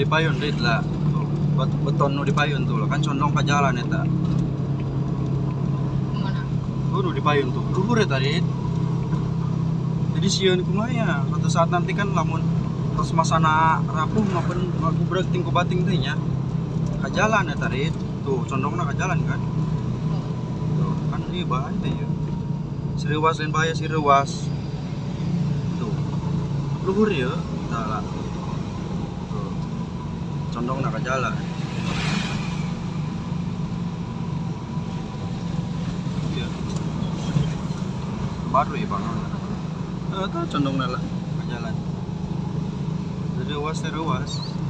payun dit lah. Tuh, beton nu di payun tuh lah kan condong ke jalan eta. Mana? Nu di payun tuh. Luhur eta dit. Jadi sieun kumaha suatu saat nanti kan lamun tos masana rapuh maupun gubreug ting ku bating teh nya. Ka jalan eta dit. Tuh condongna ka jalan kan. Tuh kan ieu bahaya teh ya. Sireuwas lain bahaya sireuwas. Tuh. Luhur ya. Tah lah. Tuh. Condongna ka jalan. Iya. Baru ya Bang. Tuh condongna lah ka jalan. Sireuwas.